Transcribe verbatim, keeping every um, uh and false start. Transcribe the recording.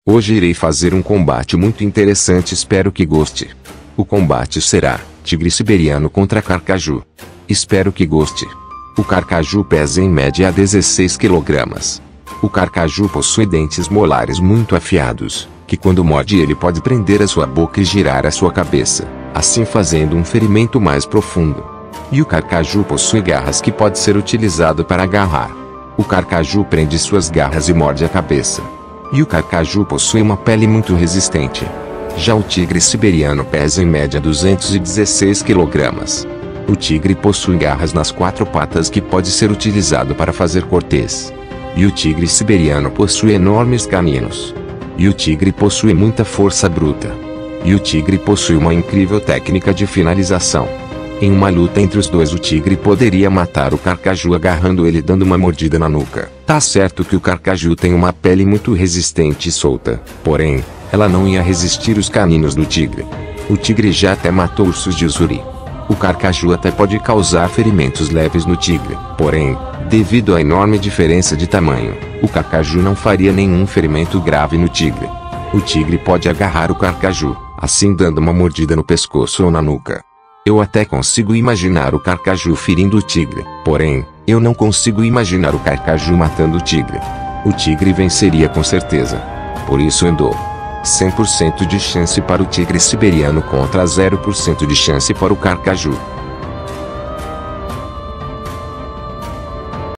Hoje irei fazer um combate muito interessante, espero que goste. O combate será tigre siberiano contra carcaju. Espero que goste. O carcaju pesa em média dezesseis quilogramas. O carcaju possui dentes molares muito afiados, que quando morde ele pode prender a sua boca e girar a sua cabeça, assim fazendo um ferimento mais profundo. E o carcaju possui garras que pode ser utilizado para agarrar. O carcaju prende suas garras e morde a cabeça. E o carcaju possui uma pele muito resistente. Já o tigre siberiano pesa em média duzentos e dezesseis quilogramas. O tigre possui garras nas quatro patas que pode ser utilizado para fazer cortês. E o tigre siberiano possui enormes caninos. E o tigre possui muita força bruta. E o tigre possui uma incrível técnica de finalização. Em uma luta entre os dois, o tigre poderia matar o carcaju agarrando ele e dando uma mordida na nuca. Tá certo que o carcaju tem uma pele muito resistente e solta, porém, ela não ia resistir os caninos do tigre. O tigre já até matou ursos de Ussuri. O carcaju até pode causar ferimentos leves no tigre, porém, devido à enorme diferença de tamanho, o carcaju não faria nenhum ferimento grave no tigre. O tigre pode agarrar o carcaju, assim dando uma mordida no pescoço ou na nuca. Eu até consigo imaginar o carcaju ferindo o tigre, porém, eu não consigo imaginar o carcaju matando o tigre. O tigre venceria com certeza. Por isso eu dou cem por cento de chance para o tigre siberiano contra zero por cento de chance para o carcaju.